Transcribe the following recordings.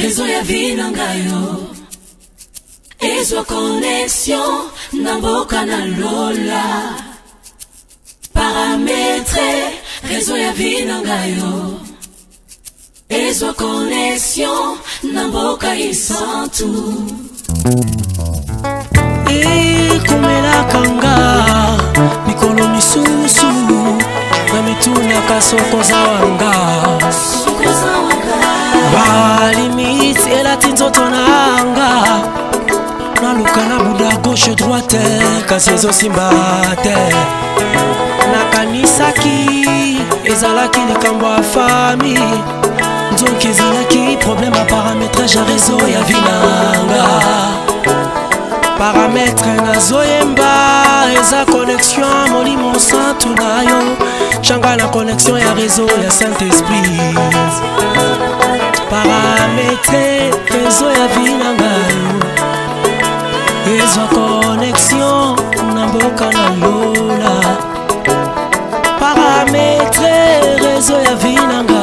réseau ya vie na ngayo ezwa connexion na mboka na lola parametre réseau ya vie na ngayo ezwa connexion na mboka isantu kumela kanga mikolo misusu na mituna kasoko zawanga balimiti elati nzoto nanga naluka na buda gauche droite kasi ezosimba te nakanisaki ezalaki likambo ya fami nzoki ezalaki problème ya paramétrage ya réseau ya vinanga parametre nazoyemba eza connexion molimo santu na yo changa na connexion ya réseau ya Saint-Esprit parametre réseau ya vinanga ezwa connexion na mboka na lola parametre réseau ya vinanga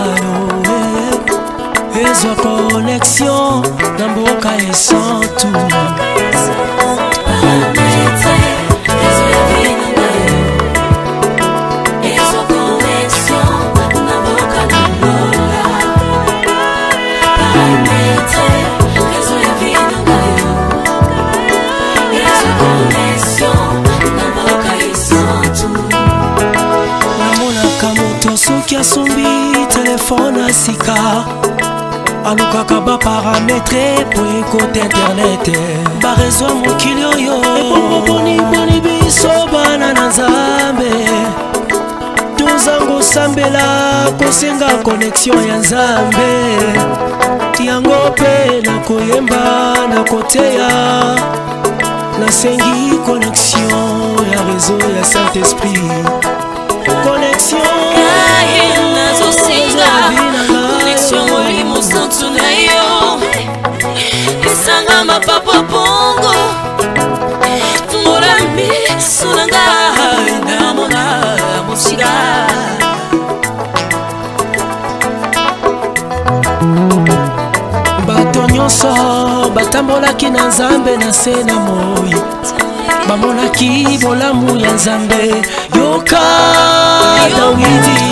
ezwa connexion na mboka esantu soki asombi telefone asika alukaka baparametre po ekota internet barezo ya mokili oyo eboniboni biso bana na nzambe tozanga osambela kosenga connexion ya nzambe yango mpe nakoyemba nakoteya nasengi connexion ya réseau ya Saint-Esprit connexion connexion molimo santu na yo esanga mapapa bongo fungola miso na ngai namona mosika bato nyonso batambolaki na nzambe na se na moi bamonaki bolamu ya nzambe yoka Dawidi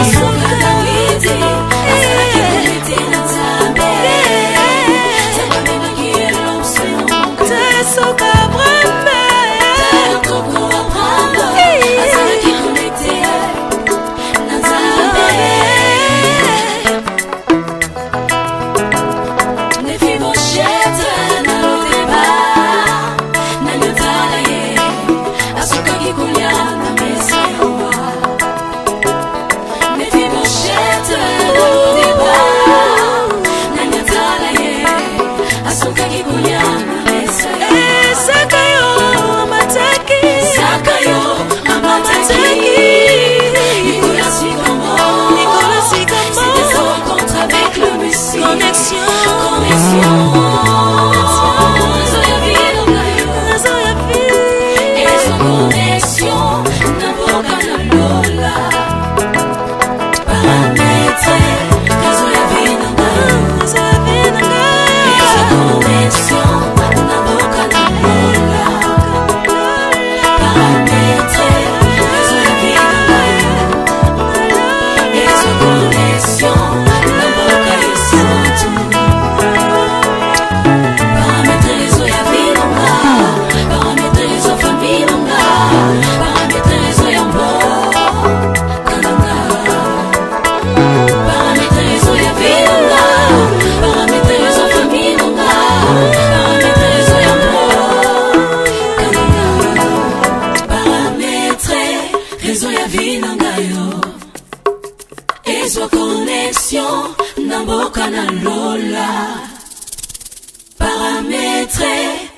connexion na mboka na lola parametre